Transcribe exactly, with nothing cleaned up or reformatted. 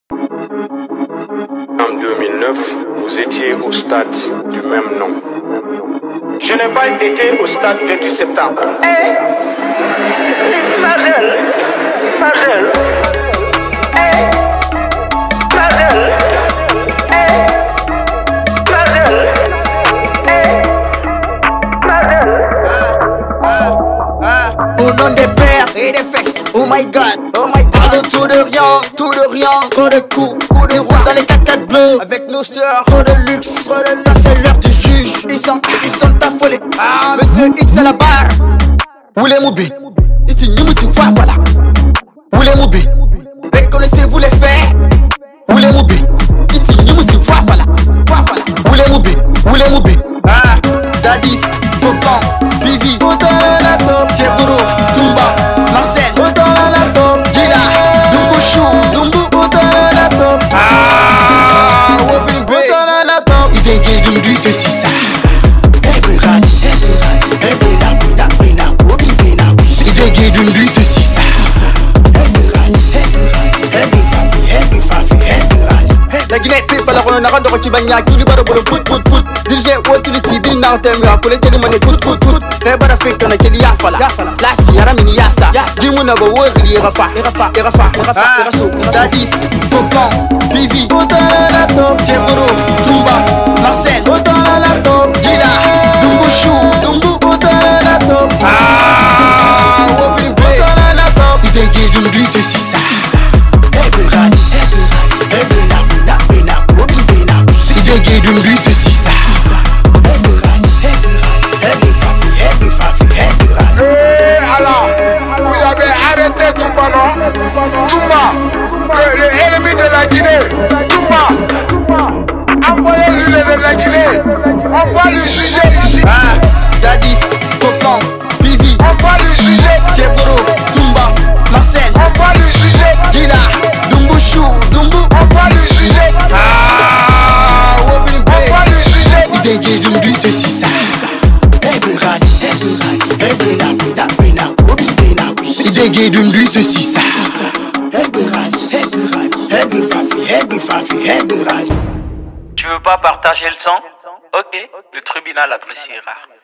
En deux mille neuf, vous étiez au stade du même nom. Je n'ai pas été au stade vingt-huit septembre. Hé hey, Marcel, Marcel, hé hey, Marcel, hé hey, Marcel, hé hey, Marcel. Ah, ah, ah. Au nom des pères et des fesses. Oh my god, oh my god. Parle tout de rien, tout de rien. Trop de coups, coups de roue dans les quatre quatre bleus. Avec nos sœurs, trop de luxe, trop de luxe. C'est l'heure du juge, ils sont, ils sont affolés. Ah, monsieur X à la barre. Où les moubés? Ici, nous moutons, voilà. Où les moubés? Reconnaissez-vous les faits? Où les moubés? Ici, nous moutons, voilà. Où les moubés? Où les moubés? Ah, Dadis, Copan, Bivi, Thieboro, Tumba, Marcel, Gila, Dumbu Chou, Dumbu, ah, Wobin Bay, il dégué Dumbu, ceci ça. Il dégué Dumbu, ceci ça. La Guinée fait pas la ronde, on a rendu qui bagna, qui lui barre pour le put put put. Dirigé au tiliti, bin n'a pas à coller tellement de coups coups coups. Les barres fait qu'on a qu'il y a fala. La si yara mini yasa. Dis-moi n'a pas où il y a rafa, rafa, rafa, rafa, rafa. Dadis, Copan, Bivi, Thieboro, Tumba, Marcel, Gila, Dumbu Chou, Dumbu, ah, Wobin Bay, il dégué Dumbu, ceci ça. Il Dumbu, ceci ça. Alors, vous avez arrêté Toumba, non? Toumba, l'ennemi de la Guinée. Toumba, envoyez-lui de la Guinée. On va le juger ici. Ah, Dadis, Copan, Bivi, on va le juger. Thieboro, Tumba, Marcel, on va le juger. Gila, Dumbu Chou, Dumbu, on va le juger. ah, Wobin Bay, on va le juger. il dégué Dumbu, ceci ça. Il dégué Dumbu, ceci ça. Tu veux pas partager le son? Ok, le tribunal appréciera.